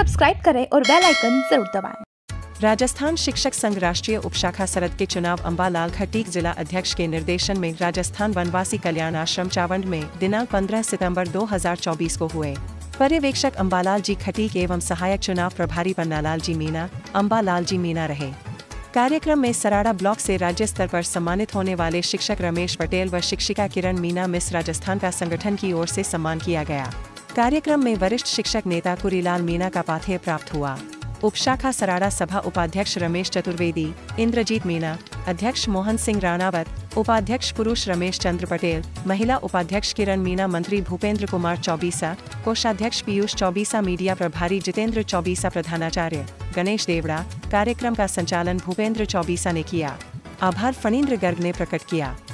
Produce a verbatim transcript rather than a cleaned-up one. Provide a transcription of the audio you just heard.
Subscribe करें और bell icon जरूर दबाएं। राजस्थान शिक्षक संघ राष्ट्रीय उपशाखा सरद के चुनाव अम्बालाल खटीक जिला अध्यक्ष के निर्देशन में राजस्थान वनवासी कल्याण आश्रम चावंड में दिनांक पंद्रह सितंबर दो हज़ार चौबीस को हुए। पर्यवेक्षक अम्बालाल जी खटीक एवं सहायक चुनाव प्रभारी पन्नालाल जी मीणा अम्बालाल जी मीणा रहे। कार्यक्रम में सराड़ा ब्लॉक से राज्य स्तर पर सम्मानित होने वाले शिक्षक रमेश पटेल व शिक्षिका किरण मीणा मिस राजस्थान का संगठन की ओर से सम्मान किया गया। कार्यक्रम में वरिष्ठ शिक्षक नेता कुरीलाल मीणा का पाथेय प्राप्त हुआ। उपशाखा सराड़ा सभा उपाध्यक्ष रमेश चतुर्वेदी, इंद्रजीत मीणा, अध्यक्ष मोहन सिंह राणावत, उपाध्यक्ष पुरुष रमेश चंद्र पटेल, महिला उपाध्यक्ष किरण मीणा, मंत्री भूपेंद्र कुमार चौबीसा, कोषाध्यक्ष पीयूष चौबीसा, मीडिया प्रभारी जितेंद्र चौबीसा, प्रधानाचार्य गणेश देवड़ा। कार्यक्रम का संचालन भूपेंद्र चौबीसा ने किया। आभार फणींद्र गर्ग ने प्रकट किया।